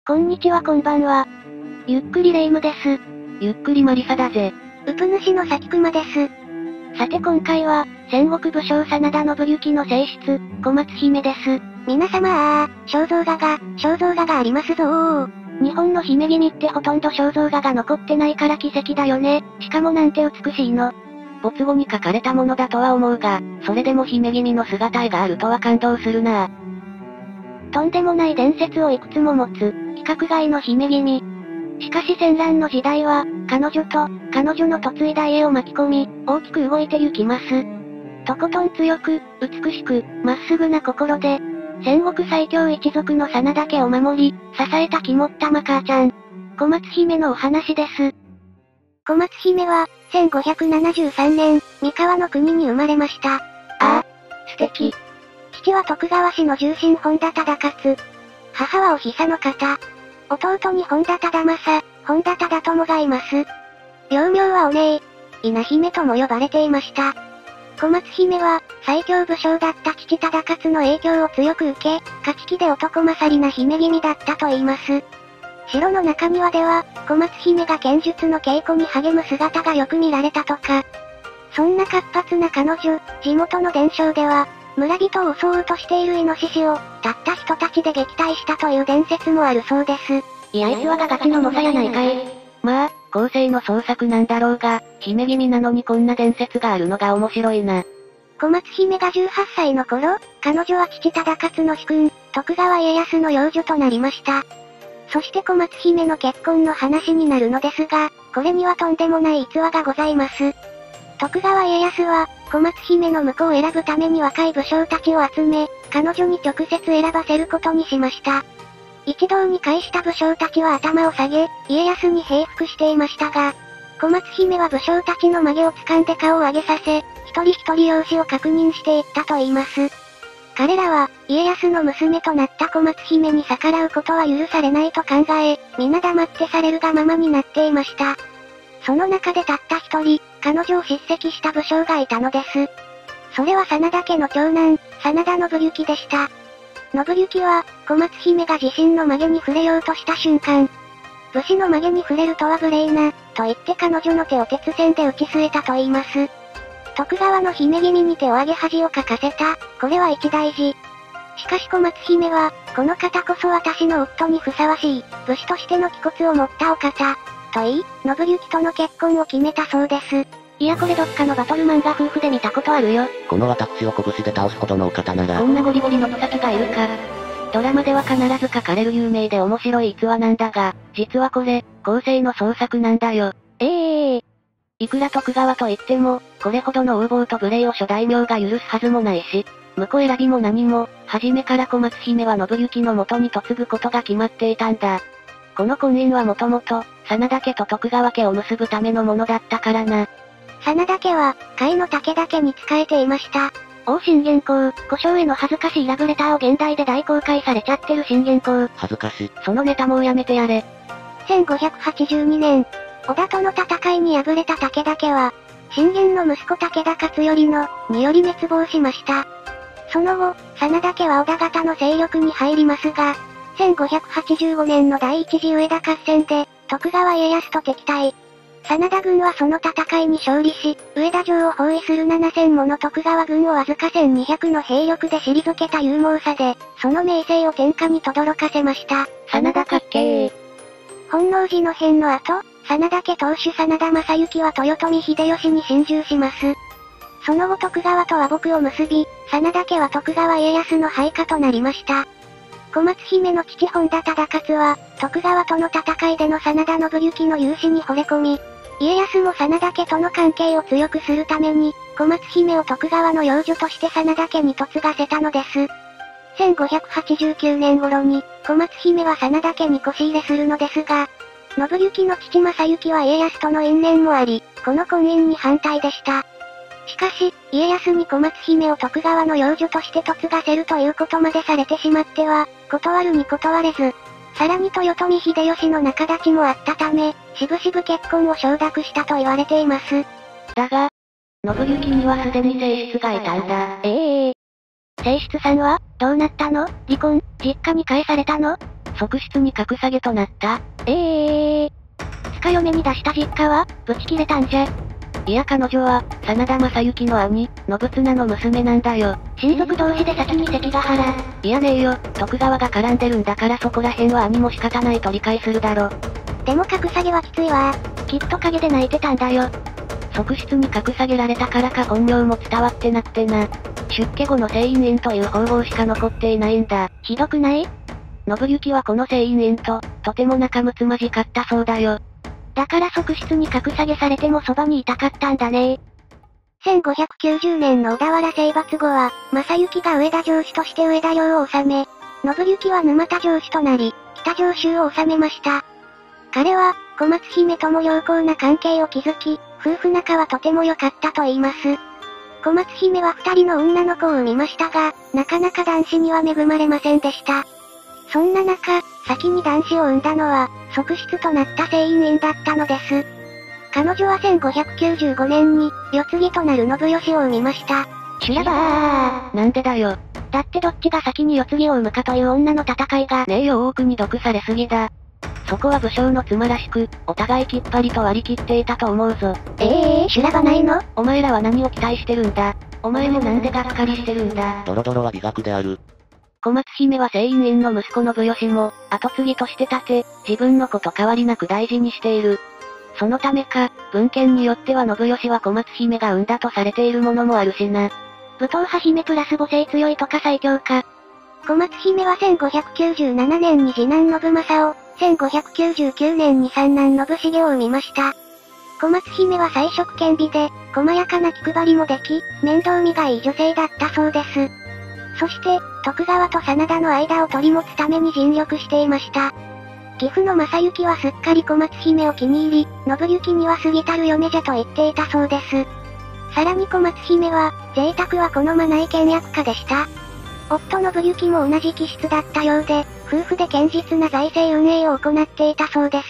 こんにちはこんばんは。ゆっくりレ夢ムです。 ゆっくりマリサだぜ。 うぷ主の崎熊です。さて今回は、戦国武将真田信行の正室、小松姫です。皆様肖像画がありますぞー。日本の姫君ってほとんど肖像画が残ってないから奇跡だよね。しかもなんて美しいの。 没後に描かれたものだとは思うが、それでも姫君の姿があるとは感動するな。 とんでもない伝説をいくつも持つ、規格外の姫君。しかし戦乱の時代は、彼女と、彼女の嫁いだ家を巻き込み、大きく動いて行きます。とことん強く、美しく、まっすぐな心で、戦国最強一族の真田家を守り、支えた肝っ玉母ちゃん。小松姫のお話です。小松姫は、1573年、三河の国に生まれました。 素敵。 父は徳川氏の重臣本田忠勝。母はお久の方。弟に本田忠政、本田忠友がいます。幼名はお姉。稲姫とも呼ばれていました。小松姫は、最強武将だった父忠勝の影響を強く受け、勝ち気で男勝りな姫君だったと言います。城の中庭では、小松姫が剣術の稽古に励む姿がよく見られたとか。そんな活発な彼女、地元の伝承では、村人を襲おうとしているイノシシを、たった人たちで撃退したという伝説もあるそうです。 いや逸話がガチの猛者やないかい。まあ、後世の創作なんだろうが、姫君なのにこんな伝説があるのが面白いな。 小松姫が18歳の頃、彼女は父忠勝の主君、徳川家康の養女となりました。そして小松姫の結婚の話になるのですが、これにはとんでもない逸話がございます。徳川家康は、小松姫の婿を選ぶために若い武将たちを集め、彼女に直接選ばせることにしました。一堂に会した武将たちは頭を下げ、家康に平服していましたが、小松姫は武将たちの曲げを掴んで顔を上げさせ、一人一人容姿を確認していったと言います。彼らは、家康の娘となった小松姫に逆らうことは許されないと考え、皆黙ってされるがままになっていました。その中でたった一人、彼女を叱責した武将がいたのです。それは真田家の長男、真田信行でした。信行は、小松姫が自身の曲げに触れようとした瞬間、武士の曲げに触れるとは無礼な、と言って彼女の手を鉄線で打ち据えたと言います。徳川の姫君に手を上げ恥をかかせた、これは一大事。しかし小松姫は、この方こそ私の夫にふさわしい、武士としての気骨を持ったお方、と言い、信行との結婚を決めたそうです。 いやこれどっかのバトル漫画夫婦で見たことあるよ。 この私を拳で倒すほどのお方なら。 こんなゴリゴリの戸先がいるか。ドラマでは必ず書かれる有名で面白い逸話なんだが、実はこれ、後世の創作なんだよ。いくら徳川といっても、これほどの横暴と無礼を諸大名が許すはずもないし、婿選びも何も、初めから小松姫は信行の元に嫁ぐことが決まっていたんだ。この婚姻はもともと、真田家と徳川家を結ぶためのものだったからな。 真田家は、甲斐の武田家に仕えていました。王信玄公、故障への恥ずかしいラブレターを現代で大公開されちゃってる信玄公。 恥ずかしい。 そのネタもうやめてやれ。 1582年、織田との戦いに敗れた武田家は、信玄の息子武田勝頼の、により滅亡しました。その後、真田家は織田方の勢力に入りますが、1585年の第一次上田合戦で、徳川家康と敵対。真田軍はその戦いに勝利し、上田城を包囲する7000もの徳川軍をわずか1200の兵力で退けた勇猛さで、その名声を天下に轟かせました。 真田かっけー。 本能寺の変の後、真田家当主真田正幸は豊臣秀吉に進駐します。その後徳川と和睦を結び、真田家は徳川家康の配下となりました。小松姫の父本田忠勝は、徳川との戦いでの真田信行の勇姿に惚れ込み、家康も真田家との関係を強くするために、小松姫を徳川の養女として真田家に嫁がせたのです。1589年頃に、小松姫は真田家に越し入れするのですが、信行の父正行は家康との因縁もあり、この婚姻に反対でした。しかし、家康に小松姫を徳川の養女として嫁がせるということまでされてしまっては、断るに断れず、さらに豊臣秀吉の仲立ちもあったため、しぶしぶ結婚を承諾したと言われています。 だが、信行にはすでに正室がいたんだ。 正室さんは、どうなったの？離婚？実家に帰されたの？ 側室に格下げとなった。 つか嫁に出した実家は、ブチ切れたんじゃ。 いや彼女は、真田昌幸の兄、信綱の娘なんだよ。 親族同士で先に関ヶ原。 いやねえよ、徳川が絡んでるんだからそこら辺は兄も仕方ないと理解するだろ。 でも格下げはきついわ。きっと陰で泣いてたんだよ。 側室に格下げられたからか本名も伝わってなくてな。出家後の聖院院という方号しか残っていないんだ。 ひどくない？ 信行はこの聖院院と、とても仲睦まじかったそうだよ。 だから側室に格下げされてもそばにいたかったんだね。1590年の小田原征伐後は、正行が上田城主として上田領を治め、信行は沼田城主となり、北上州を治めました。彼は、小松姫とも良好な関係を築き、夫婦仲はとても良かったと言います。小松姫は2人の女の子を産みましたが、なかなか男子には恵まれませんでした。そんな中、先に男子を産んだのは、側室となった聖院院だったのです。彼女は1595年に、世継ぎとなる信義を産みました。 修羅場ー。なんでだよ。 だってどっちが先に世継ぎを産むかという女の戦いが。 ねえよ、多くに毒されすぎだ。そこは武将の妻らしく、お互いきっぱりと割り切っていたと思うぞ。 修羅場ないの？ お前らは何を期待してるんだ。お前もなんでがっかりしてるんだ。 ドロドロは美学である。 小松姫は聖院院の息子信義も、後継ぎとして立て、自分の子と変わりなく大事にしている。そのためか、文献によっては信義は小松姫が産んだとされているものもあるしな。 武闘派姫プラス母性強いとか最強か。小松姫は1597年に次男信正を、1599年に三男信繁を生みました。小松姫は才色兼備で、細やかな気配りもでき、面倒見がいい女性だったそうです。そして、徳川と真田の間を取り持つために尽力していました。義父の正行はすっかり小松姫を気に入り、信行には過ぎたる嫁じゃと言っていたそうです。さらに小松姫は、贅沢は好まない倹約家でした。夫信行も同じ気質だったようで、夫婦で堅実な財政運営を行っていたそうです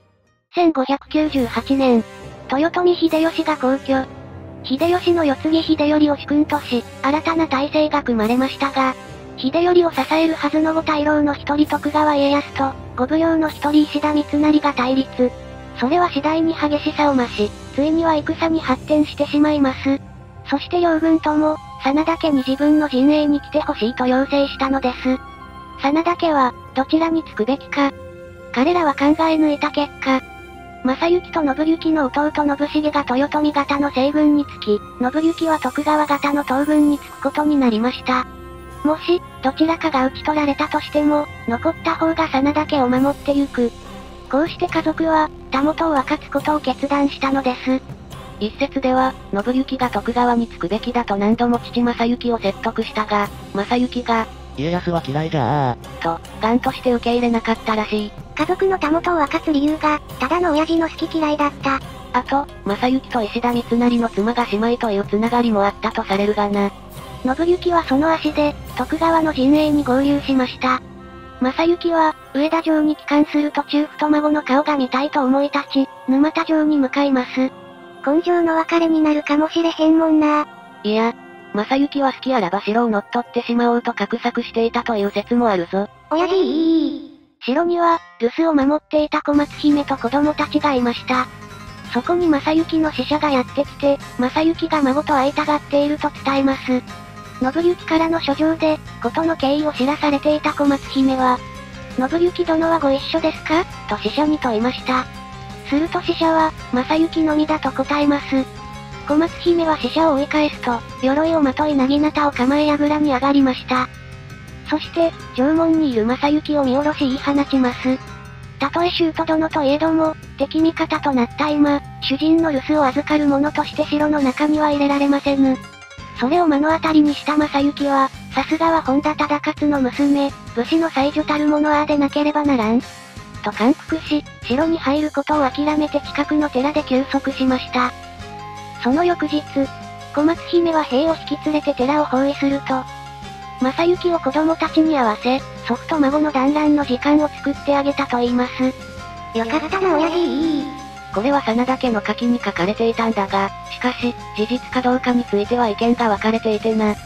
。1598年、豊臣秀吉が皇居。秀吉の世継ぎ秀頼を主君とし、新たな体制が組まれましたが、秀頼を支えるはずの五大老の一人徳川家康と、五奉行の一人石田三成が対立。それは次第に激しさを増し、ついには戦に発展してしまいます。そして両軍とも、真田家に自分の陣営に来てほしいと要請したのです。真田家は、どちらにつくべきか。彼らは考え抜いた結果、正行と信行の弟信繁が豊臣方の西軍につき、信行は徳川方の東軍につくことになりました。もし、どちらかが討ち取られたとしても、残った方が真田家を守ってゆく。こうして家族は、たもとを分かつことを決断したのです。 一説では、信行が徳川につくべきだと何度も父正行を説得したが、正行が、 家康は嫌いじゃー、と、頑として受け入れなかったらしい。 家族のたもとを分かつ理由が、ただの親父の好き嫌いだった。 あと、正行と石田三成の妻が姉妹というつながりもあったとされるがな。 信行はその足で、徳川の陣営に合流しました。正行は、上田城に帰還する途中太孫の顔が見たいと思い立ち、沼田城に向かいます。根性の別れになるかもしれへんもんな。 いや、正行は好きあらば城を乗っ取ってしまおうと画策していたという説もあるぞ。 親父城には、留守を守っていた小松姫と子供たちがいました。そこに正行の使者がやってきて、正行が孫と会いたがっていると伝えます。信行からの書状で、事の経緯を知らされていた小松姫は、信行殿はご一緒ですかと使者に問いました。すると使者は、正行のみだと答えます。小松姫は使者を追い返すと、鎧をまとい薙刀を構え櫓に上がりました。そして、城門にいる正行を見下ろし言い放ちます。たとえ舅殿といえども、敵味方となった今、主人の留守を預かる者として城の中には入れられませぬ。それを目の当たりにした正行は、さすがは本田忠勝の娘、武士の才女たる者ああでなければならん。と感服し、城に入ることを諦めて近くの寺で休息しました。その翌日、小松姫は兵を引き連れて寺を包囲すると、正行を子供たちに会わせ、祖父と孫の団らんの時間を作ってあげたと言います。よかったな親父。 これは真田家の書きに書かれていたんだが、しかし、事実かどうかについては意見が分かれていてな。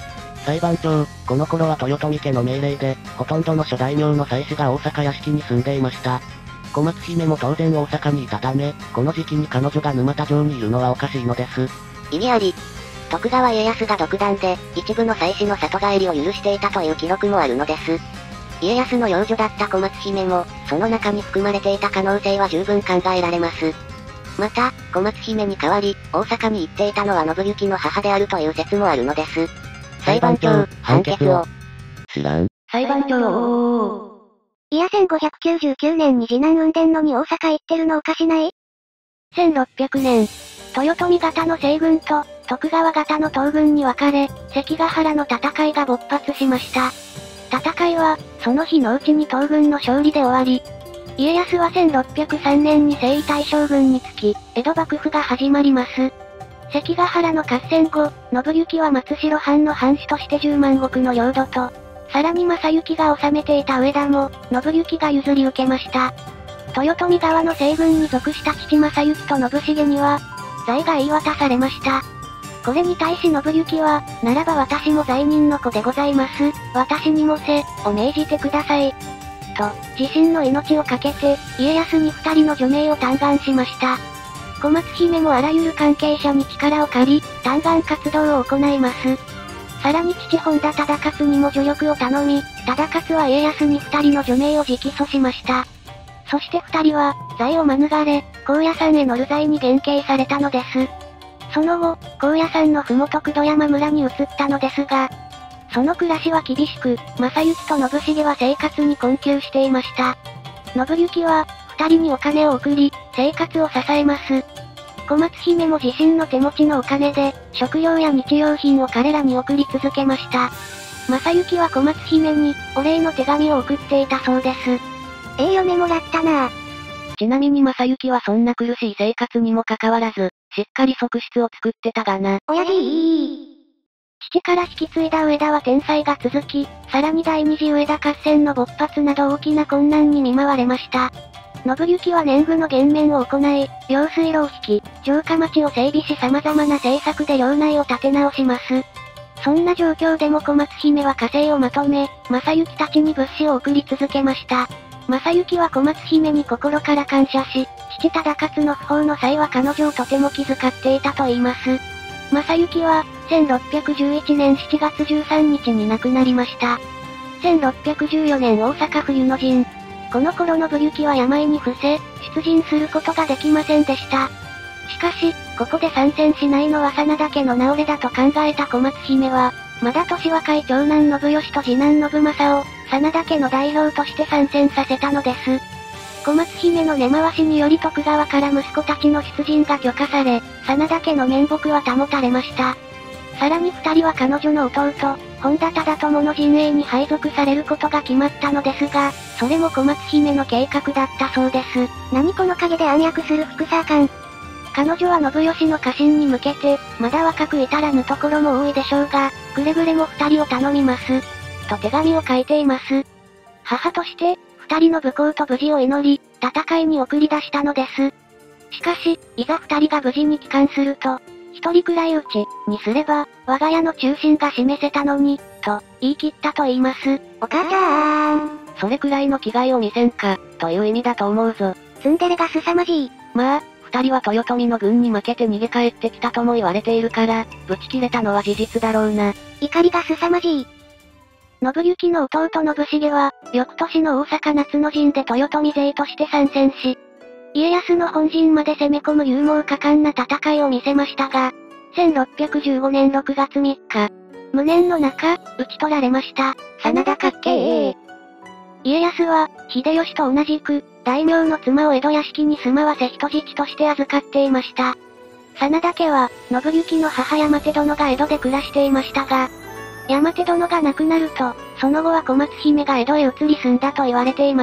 裁判長、この頃は豊臣家の命令で、ほとんどの諸大名の妻子が大阪屋敷に住んでいました。小松姫も当然大阪にいたため、この時期に彼女が沼田城にいるのはおかしいのです。 意義あり。徳川家康が独断で、一部の妻子の里帰りを許していたという記録もあるのです。家康の養女だった小松姫も、その中に含まれていた可能性は十分考えられます。また、小松姫に代わり、大阪に行っていたのは信行の母であるという説もあるのです。裁判長、判決を。 知らん。 裁判長いや1599年に次男雲伝のに大阪行ってるのおかしない？ 1600年、豊臣方の西軍と、徳川方の東軍に分かれ、関ヶ原の戦いが勃発しました。戦いは、その日のうちに東軍の勝利で終わり、家康は1603年に征夷大将軍につき、江戸幕府が始まります。関ヶ原の合戦後、信行は松代藩の藩主として10万石の領土と、さらに正行が治めていた上田も、信行が譲り受けました。豊臣側の西軍に属した父正行と信繁には、罪が言い渡されました。これに対し信行は、ならば私も罪人の子でございます。私にもせ、を命じてください。と、自身の命を懸けて、家康に2人の除名を嘆願しました。小松姫もあらゆる関係者に力を借り、嘆願活動を行います。さらに父本田忠勝にも助力を頼み、忠勝は家康に2人の除名を直訴しました。そして2人は、罪を免れ、高野山への流罪に減刑されたのです。その後、高野山の麓九度山村に移ったのですが、その暮らしは厳しく、正行と信繁は生活に困窮していました。信行は、2人にお金を送り、生活を支えます。小松姫も自身の手持ちのお金で、食料や日用品を彼らに送り続けました。正行は小松姫に、お礼の手紙を送っていたそうです。 嫁もらったなぁ。 ちなみに正行はそんな苦しい生活にもかかわらず、しっかり側室を作ってたがな。 親父父から引き継いだ上田は天災が続き、さらに第二次上田合戦の勃発など大きな困難に見舞われました。信行は年貢の減免を行い、用水路を引き、城下町を整備し様々な政策で領内を立て直します。そんな状況でも小松姫は家政をまとめ、正行たちに物資を送り続けました。正行は小松姫に心から感謝し、父忠勝の訃報の際は彼女をとても気遣っていたと言います。正行は、1611年7月13日に亡くなりました。1614年大阪冬の陣。この頃信行は病に伏せ、出陣することができませんでした。しかし、ここで参戦しないのは真田家の直れだと考えた小松姫は、まだ年若い長男信義と次男信正を、真田家の代表として参戦させたのです。小松姫の根回しにより徳川から息子たちの出陣が許可され、真田家の面目は保たれました。さらに二人は彼女の弟、本田忠友の陣営に配属されることが決まったのですが、それも小松姫の計画だったそうです。 何この陰で暗躍する副サー官。 彼女は信義の家臣に向けて、まだ若く至らぬところも多いでしょうが、くれぐれも二人を頼みます。と手紙を書いています。母として、二人の武功と無事を祈り、戦いに送り出したのです。しかし、いざ二人が無事に帰還すると、一人くらいうち、にすれば、我が家の中心が示せたのに、と、言い切ったと言います。 お母さん。 それくらいの気概を見せんか、という意味だと思うぞ。 ツンデレが凄まじい。 まあ、二人は豊臣の軍に負けて逃げ帰ってきたとも言われているから、ぶち切れたのは事実だろうな。 怒りが凄まじい。 信行の弟信繁は、翌年の大阪夏の陣で豊臣勢として参戦し、家康の本陣まで攻め込む勇猛果敢な戦いを見せましたが、1615年6月3日、無念の中、討ち取られました。 真田かっけー。 家康は、秀吉と同じく、大名の妻を江戸屋敷に住まわせ人質として預かっていました。真田家は、信行の母山手殿が江戸で暮らしていましたが、山手殿が亡くなると、その後は小松姫が江戸へ移り住んだと言われています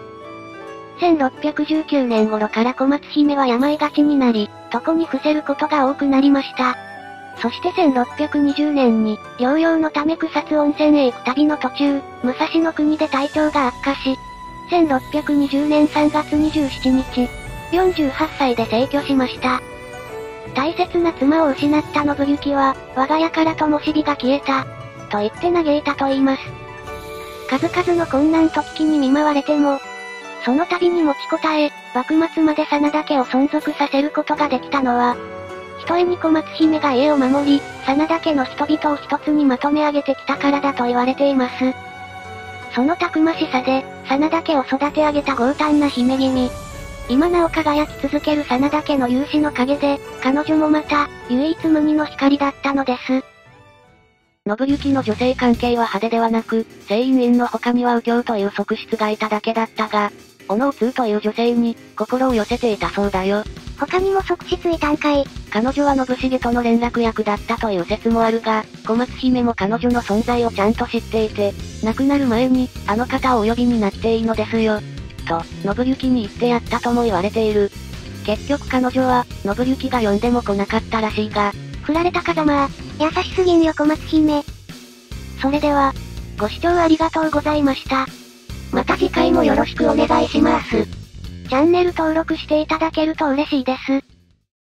。1619年頃から小松姫は病がちになり、床に伏せることが多くなりました。そして1620年に、療養のため草津温泉へ行く旅の途中、武蔵の国で体調が悪化し、1620年3月27日、48歳で逝去しました。大切な妻を失った信行は、我が家から灯火が消えた。 と言って嘆いたと言います。数々の困難と危機に見舞われても、その度に持ちこたえ、幕末まで真田家を存続させることができたのは、ひとえに小松姫が家を守り、真田家の人々を一つにまとめ上げてきたからだと言われています。そのたくましさで、真田家を育て上げた強胆な姫君。今なお輝き続ける真田家の勇姿の陰で、彼女もまた、唯一無二の光だったのです。 信行の女性関係は派手ではなく、正院院の他には右京という側室がいただけだったが、小野通という女性に、心を寄せていたそうだよ。 他にも側室いたんかい。 彼女は信重との連絡役だったという説もあるが、小松姫も彼女の存在をちゃんと知っていて、亡くなる前に、あの方をお呼びになっていいのですよ。と、信行に言ってやったとも言われている。結局彼女は、信行が呼んでも来なかったらしいが、 振られた風間。優しすぎんよ小松姫。それでは、ご視聴ありがとうございました。 また次回もよろしくお願いします。 チャンネル登録していただけると嬉しいです。